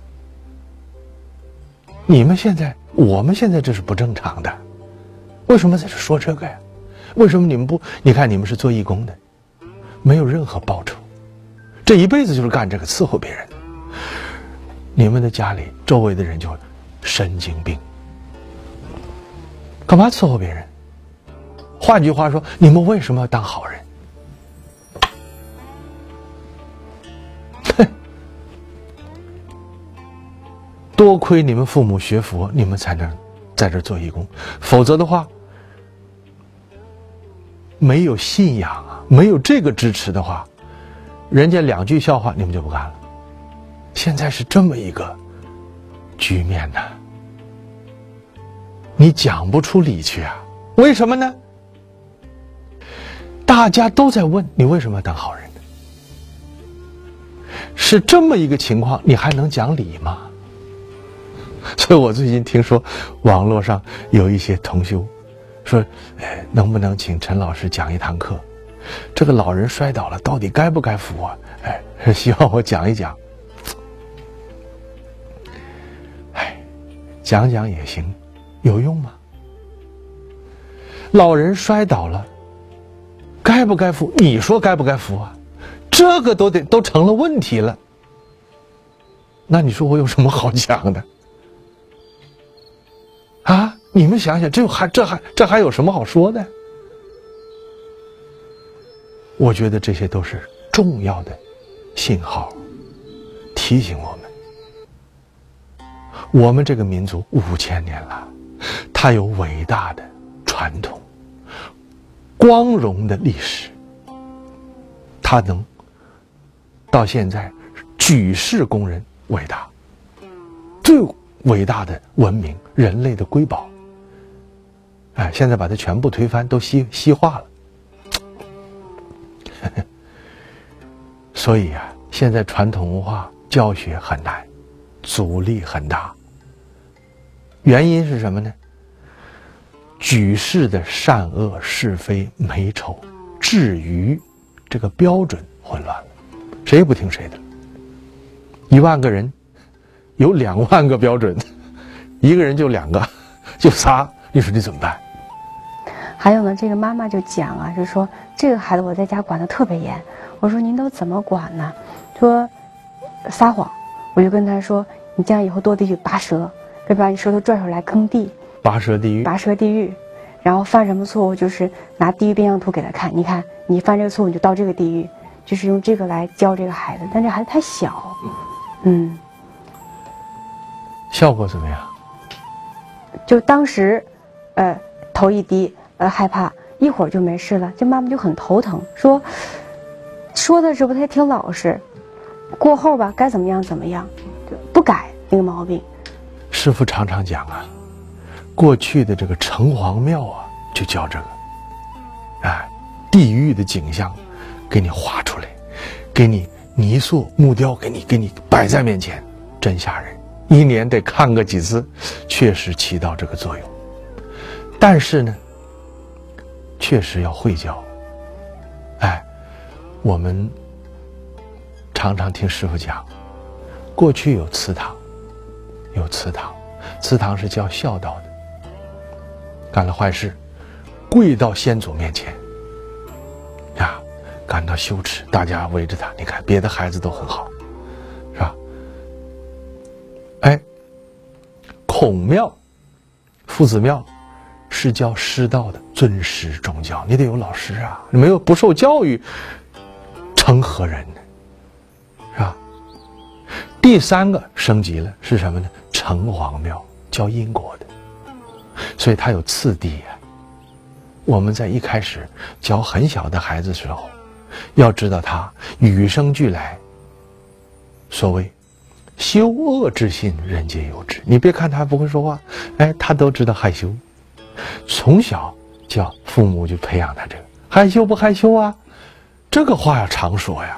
你们现在我们现在这是不正常的，为什么在这说这个呀？为什么你们不？你看你们是做义工的，没有任何报酬，这一辈子就是干这个伺候别人。你们的家里周围的人就神经病，干嘛伺候别人？换句话说，你们为什么要当好人？哼，多亏你们父母学佛，你们才能在这做义工，否则的话，没有信仰啊，没有这个支持的话，人家两句笑话你们就不干了。现在是这么一个局面呢，你讲不出理去啊？为什么呢？大家都在问你为什么要当好人呢？是这么一个情况，你还能讲理吗？所以我最近听说网络上有一些同修说，能不能请陈老师讲一堂课？这个老人摔倒了，到底该不该扶啊？哎，希望我讲一讲。哎，讲讲也行，有用吗？老人摔倒了，该不该扶？你说该不该扶啊？这个都成了问题了。那你说我有什么好讲的？啊，你们想想，这还有什么好说的？我觉得这些都是重要的信号，提醒我们这个民族5000年了，它有伟大的传统，光荣的历史，它能到现在举世公认伟大，最伟大的文明，人类的瑰宝。哎，现在把它全部推翻，都西化了。所以啊，现在传统文化教学很难，阻力很大。原因是什么呢？举世的善恶是非美丑至于这个标准混乱了，谁也不听谁的。1万个人有2万个标准，一个人就2个，就仨，你说你怎么办？ 还有呢，这个妈妈就讲啊，就说这个孩子我在家管得特别严。我说您都怎么管呢？说撒谎，我就跟他说，你这样以后多得去拔舌，别把你舌头拽出来坑地。 拔舌地狱。拔舌地狱。然后犯什么错误，就是拿地狱变相图给他看，你看你犯这个错误，你就到这个地狱，就是用这个来教这个孩子。但这孩子太小， 效果怎么样？ 就当时，头一低，害怕，一会儿就没事了。这妈妈就很头疼，说的是不太听老实，过后吧该怎么样怎么样，就不改。 那个毛病。 师父常常讲啊，过去的这个城隍庙啊，就叫这个，哎，地狱的景象，给你画出来，给你泥塑木雕，给你摆在面前，真吓人。一年得看个几次，确实起到这个作用。但是呢，确实要会教。哎，我们常常听师父讲，过去有祠堂，祠堂是教孝道的。干了坏事，跪到先祖面前，啊，感到羞耻，大家围着他。你看别的孩子都很好，是吧？哎，孔庙、夫子庙是教师道的，尊师重教，你得有老师啊，你没有不受教育，成何人呢？是吧？第三个升级了是什么呢？城隍庙教因果的，所以它有次第啊。我们在一开始教很小的孩子的时候，要知道他与生俱来，所谓羞恶之心，人皆有之。你别看他不会说话，哎，他都知道害羞。从小叫父母就培养他这个害羞不害羞啊？这个话要常说呀，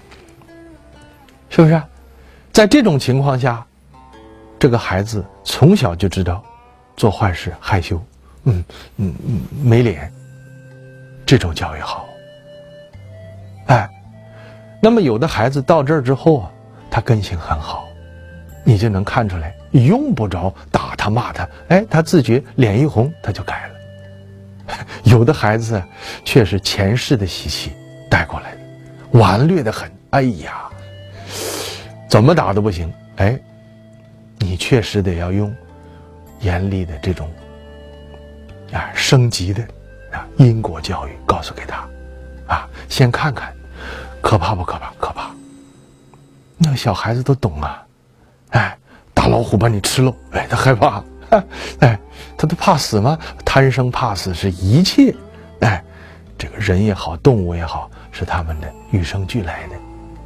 是不是？在这种情况下，这个孩子从小就知道做坏事害羞，没脸，这种教育好。哎，那么有的孩子到这儿之后啊，他根性很好，你就能看出来，用不着打他骂他，哎，他自觉脸一红他就改了。有的孩子却是前世的习气带过来的，顽劣得很，哎呀，怎么打都不行。哎，你确实得要用严厉的这种升级的因果教育告诉给他先看看可怕不可怕？可怕。那个小孩子都懂啊，哎，大老虎把你吃了，哎，他害怕，哎，他都怕死吗？贪生怕死是一切，哎，这个人也好，动物也好，是他们的与生俱来的。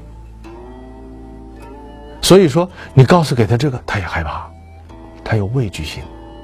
所以说，你告诉给他这个，他也害怕，他有畏惧心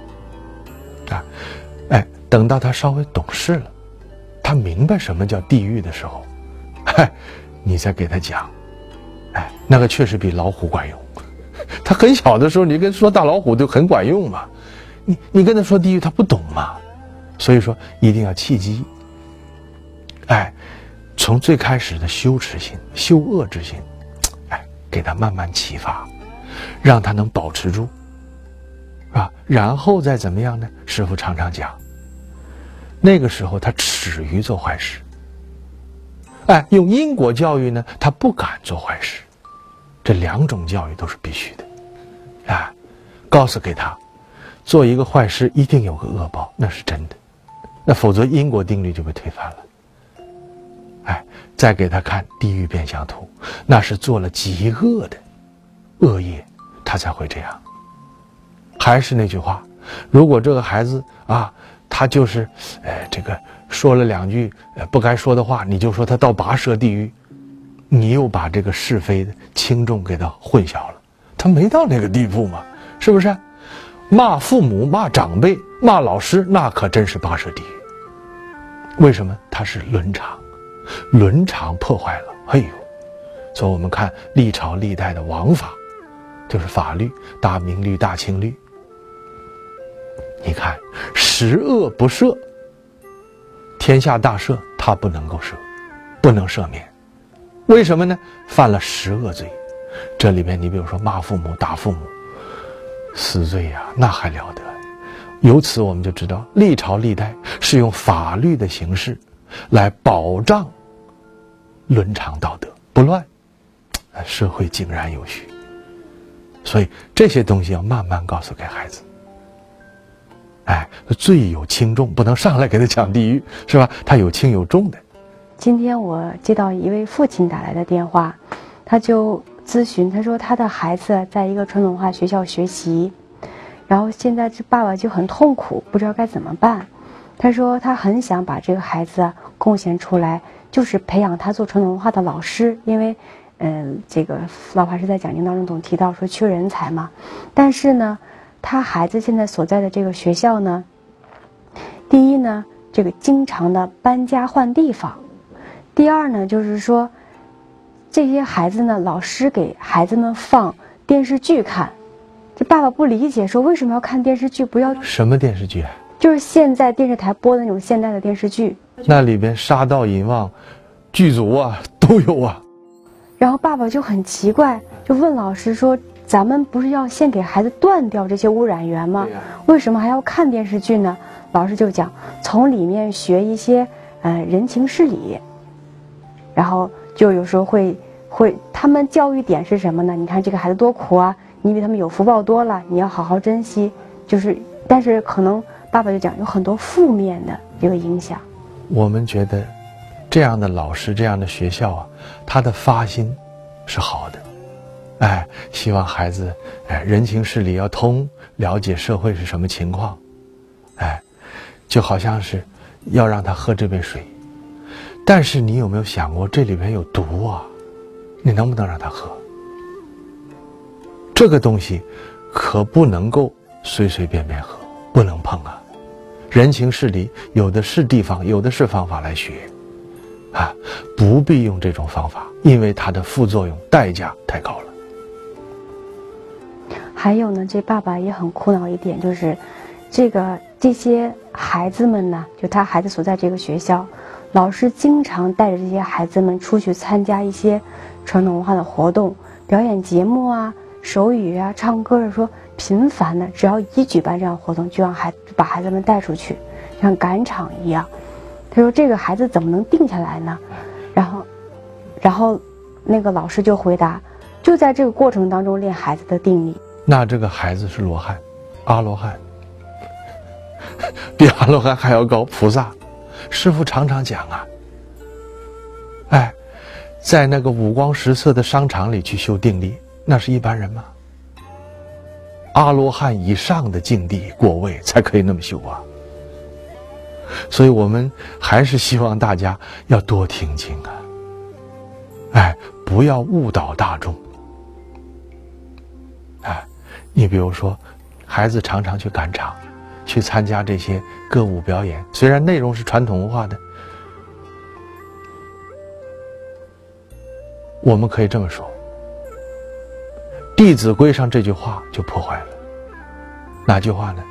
哎，等到他稍微懂事了，他明白什么叫地狱的时候，你再给他讲，哎，那个确实比老虎管用。他很小的时候，你跟他说大老虎就很管用嘛，你跟他说地狱，他不懂嘛。所以说，一定要契机，哎，从最开始的羞耻心、羞恶之心，哎，给他慢慢启发，让他能保持住，是吧？然后再怎么样呢？师父常常讲，那个时候他耻于做坏事，哎，用因果教育呢，他不敢做坏事。这两种教育都是必须的，哎，告诉给他，做一个坏事一定有个恶报，那是真的，那否则因果定律就被推翻了。哎，再给他看地狱变相图，那是做了极恶的恶业，他才会这样。还是那句话，如果这个孩子他就是这个说了两句不该说的话，你就说他到拔舌地狱，你又把这个是非的轻重给他混淆了，他没到那个地步嘛，是不是？骂父母、骂长辈、骂老师，那可真是拔舌地狱。为什么？他是伦常，伦常破坏了，哎呦！所以我们看历朝历代的王法，就是法律，大明律、大清律。你看，十恶不赦，天下大赦，他不能够赦，不能赦免。为什么呢？犯了10恶罪，这里面你比如说骂父母、打父母，死罪呀，那还了得。由此我们就知道，历朝历代是用法律的形式来保障伦常道德不乱，社会井然有序。所以这些东西要慢慢告诉给孩子。哎，罪有轻重，不能上来给他讲地狱，是吧？他有轻有重的。 今天我接到一位父亲打来的电话，他就咨询，他说他的孩子在一个传统文化学校学习，然后现在这爸爸就很痛苦，不知道该怎么办。他说他很想把这个孩子贡献出来，就是培养他做传统文化的老师，因为这个老法师在讲经当中总提到说缺人才嘛，但是呢，他孩子现在所在的这个学校呢，第一呢，这个经常的搬家换地方；第二呢，就是说这些孩子呢，老师给孩子们放电视剧看，这爸爸不理解，说为什么要看电视剧？不要什么电视剧啊？ 就是现在电视台播的那种现代的电视剧， 那里边杀盗淫妄剧组啊都有啊。 然后爸爸就很奇怪，就问老师说：“咱们不是要先给孩子断掉这些污染源吗？为什么还要看电视剧呢？”老师就讲，从里面学一些人情世理，然后就有时候会他们教育点是什么呢？你看这个孩子多苦啊，你比他们有福报多了，你要好好珍惜。但是可能爸爸就讲有很多负面的这个影响。 我们觉得这样的老师这样的学校啊，他的发心是好的，希望孩子人情世理要通，了解社会是什么情况，就好像是要让他喝这杯水。但是你有没有想过这里面有毒啊？你能不能让他喝？这个东西可不能够随随便便喝，不能碰啊。人情世理有的是地方，有的是方法来学不必用这种方法，因为它的副作用代价太高了。 还有呢，这爸爸也很苦恼一点，就是这些孩子们呢，就他孩子所在这个学校，老师经常带着这些孩子们出去参加一些传统文化的活动，表演节目啊、手语啊、唱歌啊，说频繁的，只要一举办这样活动，就把孩子们带出去，像赶场一样。他说这个孩子怎么能定下来呢？然后那个老师就回答，就在这个过程当中练孩子的定力。 那这个孩子是罗汉，阿罗汉，比阿罗汉还要高，菩萨。师父常常讲在那个五光十色的商场里去修定力，那是一般人吗？阿罗汉以上的境地果位才可以那么修啊。所以我们还是希望大家要多听经不要误导大众。你比如说，孩子常常去赶场，去参加这些歌舞表演，虽然内容是传统文化的，我们可以这么说，《弟子规》上这句话就破坏了。哪句话呢？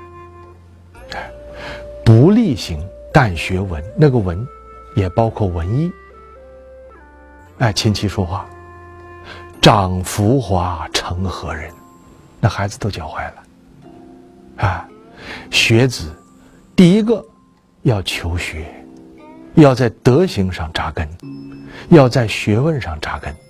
不力行，但学文。那个文也包括文艺。琴棋书画，长浮华，成何人？那孩子都教坏了。学子第一个要求学，要在德行上扎根，要在学问上扎根，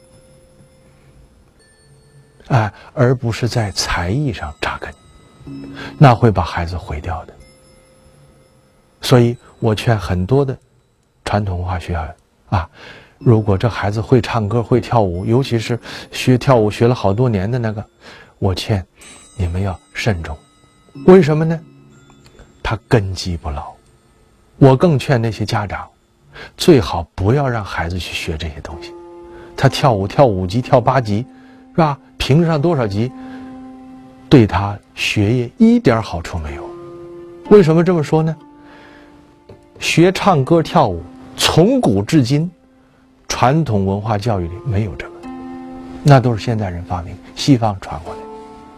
而不是在才艺上扎根，那会把孩子毁掉的。所以我劝很多的传统文化学校如果这孩子会唱歌会跳舞，尤其是学跳舞学了好多年的那个，我劝你们要慎重。为什么呢？他根基不牢。我更劝那些家长最好不要让孩子去学这些东西。他跳舞跳5级跳8级是吧，评上多少级，对他学业一点好处没有。为什么这么说呢？学唱歌跳舞从古至今传统文化教育里没有这个，那都是现代人发明，西方传过来。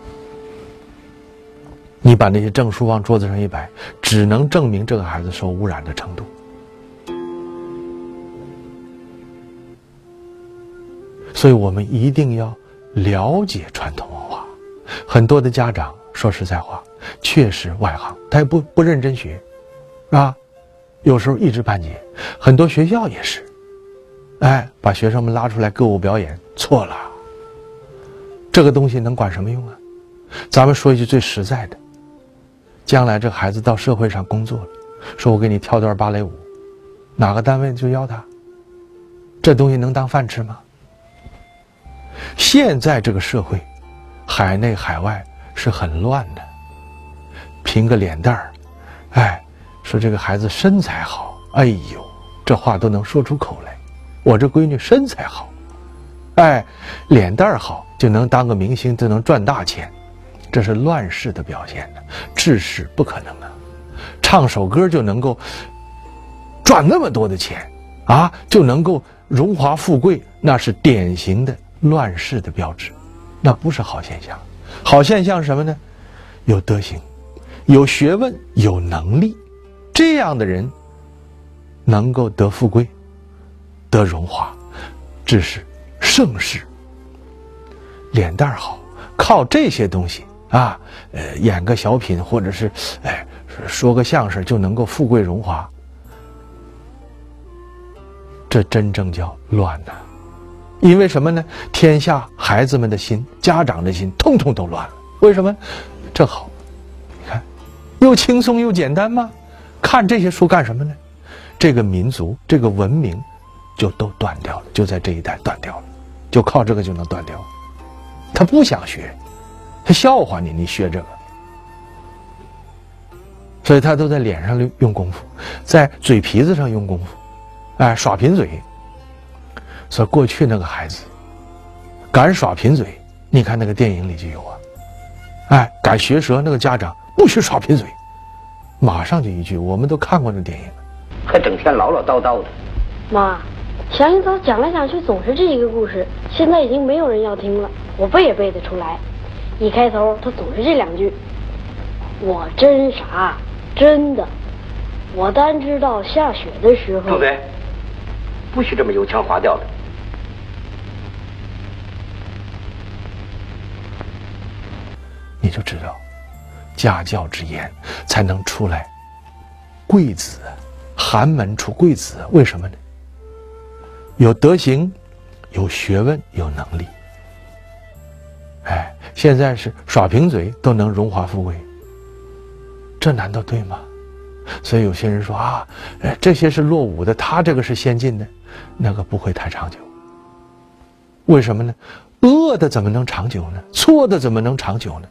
你把那些证书往桌子上一摆，只能证明这个孩子受污染的程度。所以我们一定要了解传统文化。很多的家长说实在话，确实外行，他也不认真学，是吧？有时候一知半解。很多学校也是，把学生们拉出来歌舞表演，错了。这个东西能管什么用啊？咱们说一句最实在的，将来这孩子到社会上工作了，说我给你跳段芭蕾舞，哪个单位就要他？这东西能当饭吃吗？现在这个社会，海内海外是很乱的，凭个脸蛋儿，说这个孩子身材好，哎呦，这话都能说出口来。我这闺女身材好， 脸蛋好就能当个明星，就能赚大钱，这是乱世的表现的，治世不可能啊！唱首歌就能够赚那么多的钱啊，就能够荣华富贵，那是典型的乱世的标志，那不是好现象。好现象是什么呢？有德行，有学问，有能力，这样的人能够得富贵，得荣华，治世盛世。脸蛋好，靠这些东西啊，演个小品或者是说个相声就能够富贵荣华，这真正叫乱呐！因为什么呢？天下孩子们的心，家长的心，通通都乱了。为什么？正好，你看，又轻松又简单吗？看这些书干什么呢？这个民族，这个文明，就都断掉了，就在这一代断掉了，就靠这个就能断掉。他不想学，他笑话你，你学这个，所以他都在脸上用功夫，在嘴皮子上用功夫，耍贫嘴。所以过去那个孩子敢耍贫嘴，你看那个电影里就有啊，敢学舌那个家长不许耍贫嘴，马上就一句，我们都看过那电影， 还整天唠唠叨叨的。 妈，祥林嫂讲来讲去总是这一个故事，现在已经没有人要听了，我背也背得出来。一开头他总是这两句：我真傻，真的，我单知道下雪的时候。 对不对？不许这么油腔滑调的。 你就知道家教之言才能出来贵子，寒门出贵子。为什么呢？有德行，有学问，有能力。现在是耍贫嘴都能荣华富贵，这难道对吗？所以有些人说啊，这些是落伍的，他这个是先进的，那个不会太长久。为什么呢？恶的怎么能长久呢？错的怎么能长久呢？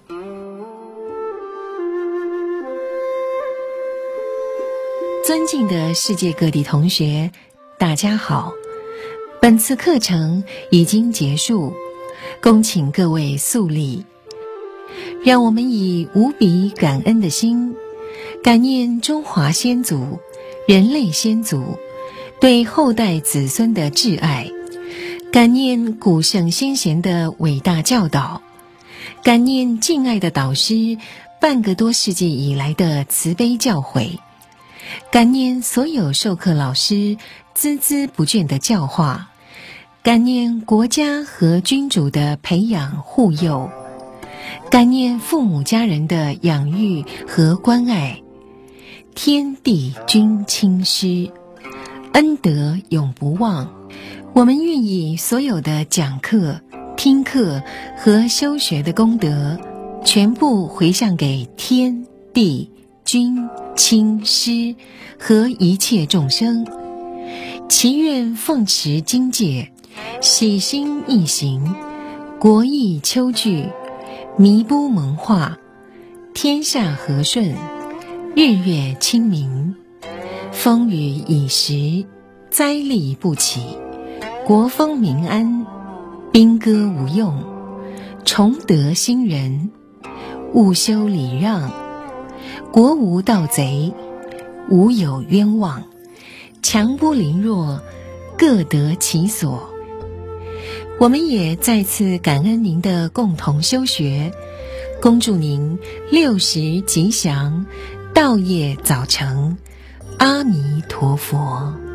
尊敬的世界各地同学，大家好，本次课程已经结束，恭请各位肃立，让我们以无比感恩的心，感念中华先祖、人类先祖对后代子孙的挚爱，感念古圣先贤的伟大教导，感念敬爱的导师半个多世纪以来的慈悲教诲，感念所有授课老师孜孜不倦的教化，感念国家和君主的培养护佑，感念父母家人的养育和关爱。天地君亲师，恩德永不忘。我们愿意所有的讲课、听课和修学的功德，全部回向给天地君亲师和一切众生，祈愿奉持经戒，喜心易行，国义秋具，弥不蒙化，天下和顺，日月清明，风雨已时，灾厉不起，国风民安，兵戈无用，崇德兴仁，务修礼让，国无盗贼，无有冤枉，强不凌弱，各得其所。我们也再次感恩您的共同修学，恭祝您60吉祥，道业早成，阿弥陀佛。